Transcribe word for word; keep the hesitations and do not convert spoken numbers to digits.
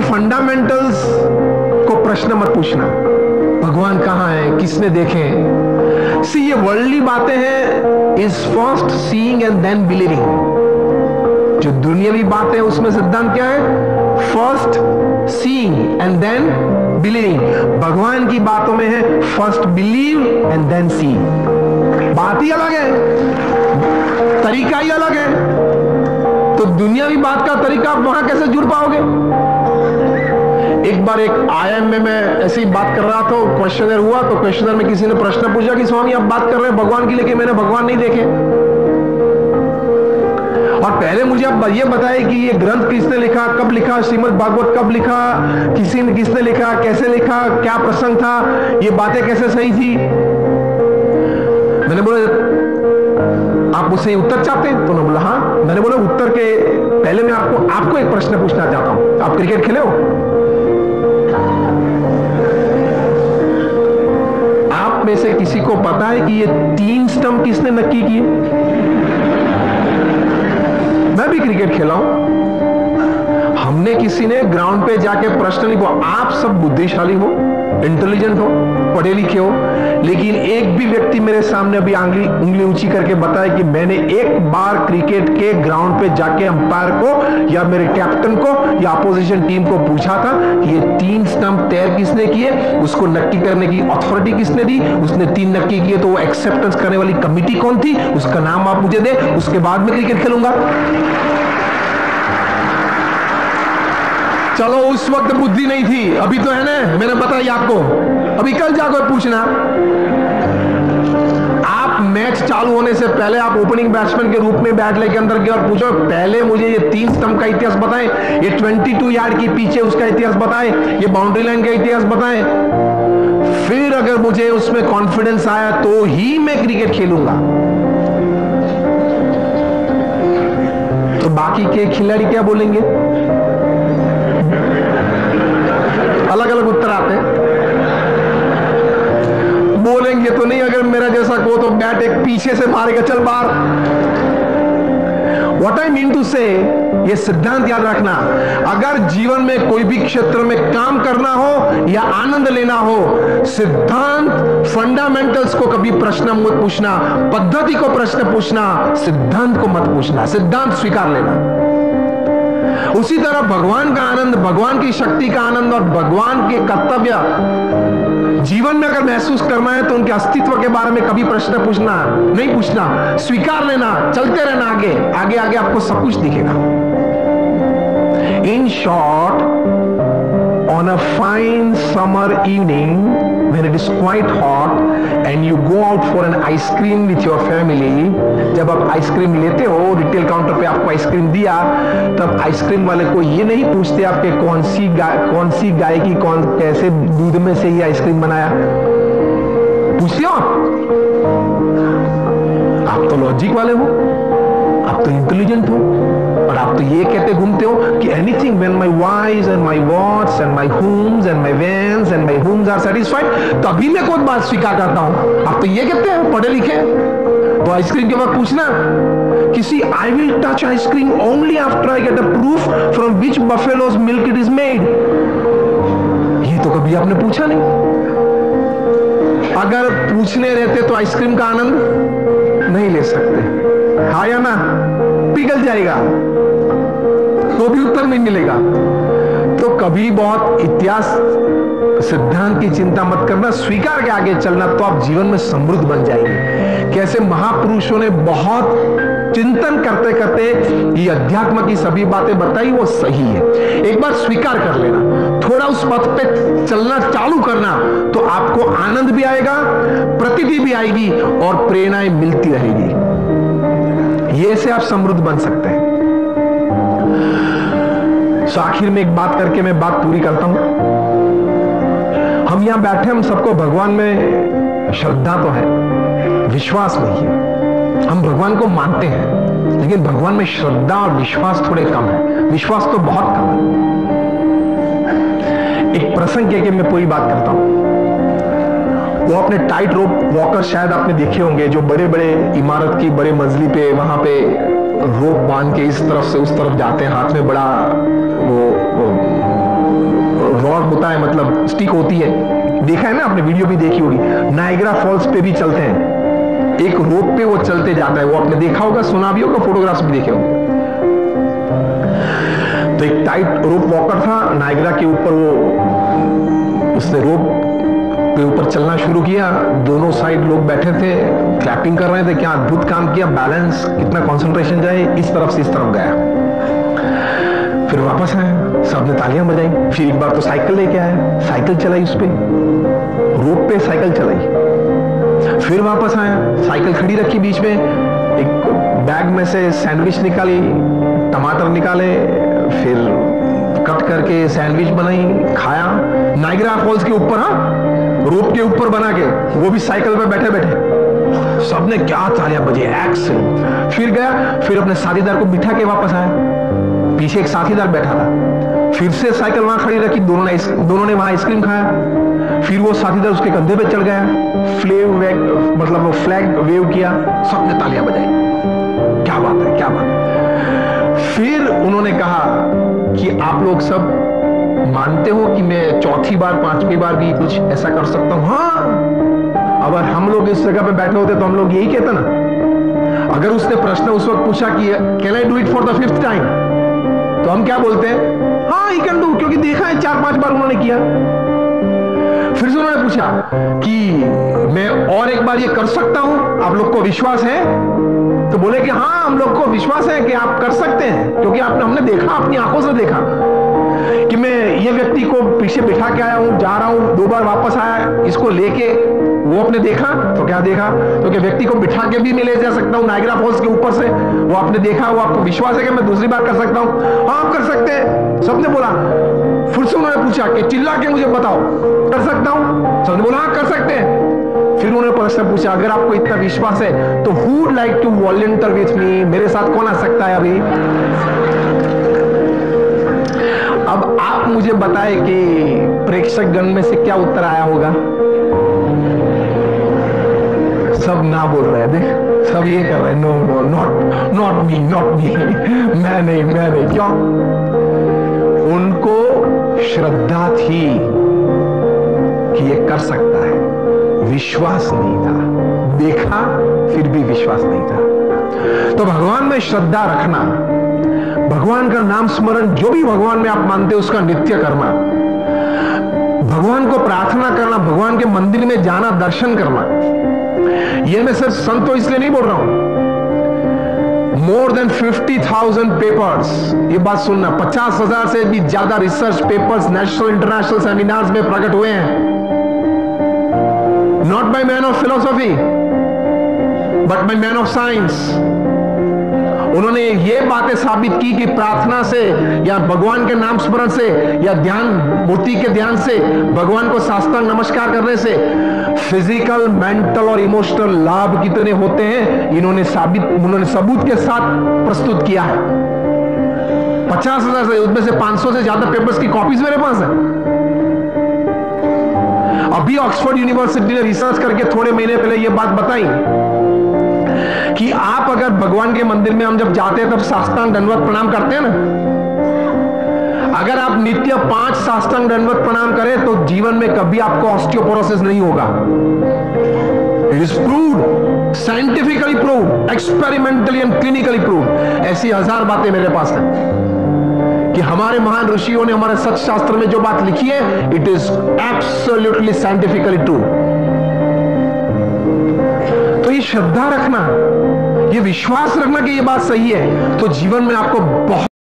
Fundamentals को प्रश्न मत पूछना, भगवान कहां है, किसने देखे हैं। सी ये वर्ल्डली बातें हैं, is first seeing and then believing. जो दुनियावी बातें हैं उसमें सिद्धांत क्या है, first seeing and then believing. भगवान की बातों में है first believe and then see. बात ही अलग है, तरीका ही अलग है। तो दुनियावी बात का तरीका आप वहां कैसे जुड़ पाओगे। एक बार एक आई एम में मैं ऐसी ही बात कर रहा था, क्वेश्चनर हुआ, तो क्वेश्चनर में किसी ने प्रश्न पूछा कि स्वामी आप बात कर रहे हैं भगवान की, लेकिन मैंने भगवान नहीं देखे। और पहले मुझे आप ये बताए कि ये ग्रंथ किसने लिखा, कब लिखा, श्रीमद् भागवत कब लिखा, किसी ने किसने लिखा, कैसे लिखा, क्या प्रसंग था, ये बातें कैसे सही थी। मैंने बोला आप मुझसे उत्तर चाहते हैं, तो उन्होंने बोला हाँ। मैंने बोला उत्तर के पहले मैं आपको आपको एक प्रश्न पूछना चाहता हूं, आप क्रिकेट खेले हो। आप में से किसी को पता है कि ये तीन स्टंप किसने नक्की किए। मैं भी क्रिकेट खेला हूं। हमने किसी ने ग्राउंड पे जाके प्रश्न नहीं पूछा, आप सब बुद्धिशाली हो, इंटेलिजेंट हो, पढ़े लिखे हो, लेकिन एक भी व्यक्ति मेरे सामने अभी आंगली उंगली ऊंची करके बताया कि मैंने एक बार क्रिकेट के ग्राउंड पे जाके अंपायर को या मेरे कैप्टन को या अपोजिशन टीम को पूछा था कि ये तीन स्टंप तैर किसने किए, उसको नक्की करने की अथॉरिटी किसने दी, उसने तीन नक्की किए तो वो एक्सेप्टेंस करने वाली कमिटी कौन थी, उसका नाम आप मुझे दे, उसके बाद मैं क्रिकेट खेलूंगा। चलो उस वक्त बुद्धि नहीं थी, अभी तो है ना, मैंने बताया आपको। अभी कल जाकर पूछना, आप मैच चालू होने से पहले आप ओपनिंग बैट्समैन के रूप में बैट लेके अंदर गए और पूछो पहले मुझे ये तीन स्टंप का इतिहास बताएं, ये बाईस यार्ड की पीछे उसका इतिहास बताएं, ये बाउंड्री लाइन का इतिहास बताएं। फिर अगर मुझे उसमें कॉन्फिडेंस आया तो ही मैं क्रिकेट खेलूंगा। तो बाकी के खिलाड़ी क्या बोलेंगे, अलग अलग उत्तर आते हैं। बोलेंगे तो नहीं, अगर मेरा जैसा को तो बैट एक पीछे से मारेगा, चल बाहर। व्हाट आई मीन टू से, ये सिद्धांत याद रखना, अगर जीवन में कोई भी क्षेत्र में काम करना हो या आनंद लेना हो, सिद्धांत फंडामेंटल्स को कभी प्रश्न मत पूछना, पद्धति को प्रश्न पूछना, सिद्धांत को मत पूछना, सिद्धांत स्वीकार लेना। उसी तरह भगवान का आनंद, भगवान की शक्ति का आनंद और भगवान के कर्तव्य जीवन में अगर महसूस करना है तो उनके अस्तित्व के बारे में कभी प्रश्न पूछना नहीं, पूछना, स्वीकार लेना, चलते रहना आगे आगे आगे, आपको सब कुछ दिखेगा। In short, on a fine summer evening when it is quite hot and you go out for an ice cream with your family, जब आप आइसक्रीम लेते हो, रिटेल काउंटर पे आपको आइसक्रीम दिया, तब आइसक्रीम वाले को ये नहीं पूछते आपके कौन सी गाय कौन सी गाय की कौन कैसे दूध में से ये आइसक्रीम बनाया, पूछते हो आप तो लॉजिक वाले हो, आप तो इंटेलिजेंट हो, और आप तो ये कहते घूमते हो कि anything when my wise and my watts and my homes and my vans and my homes are satisfied, तभी मैं कोई बात स्वीकार करता हूं। आप तो ये कहते हैं पढ़े लिखे। तो आइसक्रीम के बाद पूछना किसी, I will touch ice cream only after I get a proof from which buffaloes milk it is made. ये तो कभी आपने पूछा नहीं। अगर पूछने रहते तो आइसक्रीम का आनंद नहीं ले सकते, हाँ या ना, पिघल जाएगा तो भी उत्तर नहीं मिलेगा। तो कभी बहुत इतिहास सिद्धांत की चिंता मत करना, स्वीकार के आगे चलना, तो आप जीवन में समृद्ध बन जाएंगे। कैसे महापुरुषों ने बहुत चिंतन करते करते ये अध्यात्म की सभी बातें बताई, वो सही है। एक बार स्वीकार कर लेना, थोड़ा उस पथ पे चलना चालू करना, तो आपको आनंद भी आएगा, प्रतीति भी आएगी और प्रेरणाएं मिलती रहेगी। ये से आप समृद्ध बन सकते हैं। तो आखिर में एक बात करके मैं बात पूरी करता हूं। हम यहां बैठे, हम सबको भगवान में श्रद्धा तो है, विश्वास नहीं है। हम भगवान को मानते हैं, लेकिन भगवान में श्रद्धा और विश्वास थोड़े कम है। विश्वास तो बहुत कम है। एक प्रसंग के मैं पूरी बात करता हूं। वो अपने टाइट रोप वॉकर शायद आपने देखे होंगे, जो बड़े बड़े इमारत की बड़े मंजिली पे वहां पे रोप बांध के इस तरफ से उस तरफ जाते हैं, हाथ में बड़ा वो, वो रॉड होता है, मतलब स्टिक होती है, देखा है ना आपने, वीडियो भी देखी होगी, नायग्रा फॉल्स पे भी चलते हैं, एक रोप पे वो चलते जाता है, वो आपने देखा होगा, सुना भी होगा, फोटोग्राफ्स भी देखे होंगे। तो एक टाइट रोप वॉकर था नायग्रा के ऊपर, वो उसने रोप के ऊपर चलना शुरू किया, दोनों साइड लोग बैठे थे, क्लैपिंग कर रहे थे, क्या अद्भुत काम किया, बैलेंस, कितना कंसंट्रेशन जाए, इस तरफ से इस तरफ गया, फिर वापस आया, सबने तालियां बजाई, फिर एक बार तो साइकिल लेके आया, साइकिल चलाई उस पे, रोप पे साइकिल चलाई, फिर वापस आया, साइकिल खड़ी रखी बीच में, एक बैग में से सैंडविच निकाली, टमाटर निकाले, फिर कट करके सैंडविच बनाई, खाया, नायग्रा फॉल्स के ऊपर, हाँ रोप के ऊपर बना के, वो भी साइकिल पे बैठे बैठे, सबने क्या तालियां बजी, एक्सीलेंट। फिर गया, फिर अपने साथीदार को बिठा के वापस आया, पीछे एक साथीदार बैठा था, फिर से साइकिल वहां खड़ी रखी, दोनों ने दोनों ने वहां आइसक्रीम खाया, फिर वो साथीदार उसके कंधे पे चढ़ गया, फ्लेव वेग मतलब वो फ्लैग वेव किया, सबने तालियां बजाई, क्या बात है क्या बात है। फिर उन्होंने कहा कि आप लोग सब मानते हो कि मैं चौथी बार पांचवी बार भी कुछ ऐसा कर सकता हूं? हाँ, अगर हम लोग इस जगह पे बैठे होते तो हम लोग यही कहते ना। अगर उसने प्रश्न उस वक्त पूछा कि can I do it for the fifth time, तो हम क्या बोलते हैं? हाँ ही कैन डू, क्योंकि देखा है चार पांच बार उन्होंने किया। फिर से उन्होंने पूछा कि मैं और एक बार ये कर सकता हूं, आप लोग को विश्वास है? तो बोले कि हाँ हम लोग को विश्वास है कि आप कर सकते हैं, क्योंकि आपने हमने देखा, अपनी आंखों से देखा कि मैं ये व्यक्ति को पीछे बिठा के आया हूं, जा रहा हूं, दो बार वापस आया, इसको लेके, वो आपने देखा। तो क्या देखा? तो क्या व्यक्ति को बिठा के भी मैं ले जा सकता हूं नायग्रा फॉल्स के ऊपर से, वो आपने देखा, वो आपको विश्वास है कि मैं दूसरी बार कर सकता हूं? हाँ आप कर सकते हैं, सबने बोला। फिर से उन्होंने पूछा कि चिल्ला के मुझे बताओ, कर सकता हूं? सबने बोला हाँ कर सकते हैं। फिर उन्होंने प्रश्न पूछा, अगर आपको इतना विश्वास है तो who would like to volunteer with me, मेरे साथ कौन आ सकता है अभी? अब आप मुझे बताएं कि प्रेक्षक गण में से क्या उत्तर आया होगा? सब ना बोल रहे हैं, देख सब ये कर रहे हैं, no no not not me not me, मैं नहीं मैं नहीं। क्यों? उनको श्रद्धा थी कि ये कर सकता है, विश्वास नहीं था, देखा फिर भी विश्वास नहीं था। तो भगवान में श्रद्धा रखना, भगवान का नाम स्मरण, जो भी भगवान में आप मानते हो उसका नित्य करना, भगवान को प्रार्थना करना, भगवान के मंदिर में जाना, दर्शन करना। यह मैं सिर्फ संतो इसलिए नहीं बोल रहा हूं, more than fifty thousand papers, ये बात सुनना, पचास हजार से भी ज्यादा research papers national international seminars में प्रकट हुए हैं, not by man of philosophy but by man of science. उन्होंने ये बातें साबित की कि प्रार्थना से या भगवान के नाम स्मरण से या ध्यान, मूर्ति के ध्यान से, भगवान को साष्टांग नमस्कार करने से फिजिकल, मेंटल और इमोशनल लाभ कितने होते हैं, इन्होंने साबित, उन्होंने सबूत के साथ प्रस्तुत किया है। पचास हजार से, उसमें से पांच सौ से ज्यादा पेपर्स की कॉपीज मेरे पास है। अभी ऑक्सफोर्ड यूनिवर्सिटी ने रिसर्च करके थोड़े महीने पहले यह बात बताई कि आप अगर भगवान के मंदिर में हम जब जाते हैं तब साष्टांग दंडवत प्रणाम करते हैं ना, अगर आप नित्य पांच साष्टांग दंडवत प्रणाम करें तो जीवन में कभी आपको ऑस्टियोपोरोसिस नहीं होगा। It is proved, scientifically proved, experimentally and clinically proved. ऐसी हजार बातें मेरे पास हैं कि हमारे महान ऋषियों ने हमारे सच शास्त्र में जो बात लिखी है, it is absolutely scientifically true. तो ये श्रद्धा रखना, ये विश्वास रखना कि ये बात सही है, तो जीवन में आपको बहुत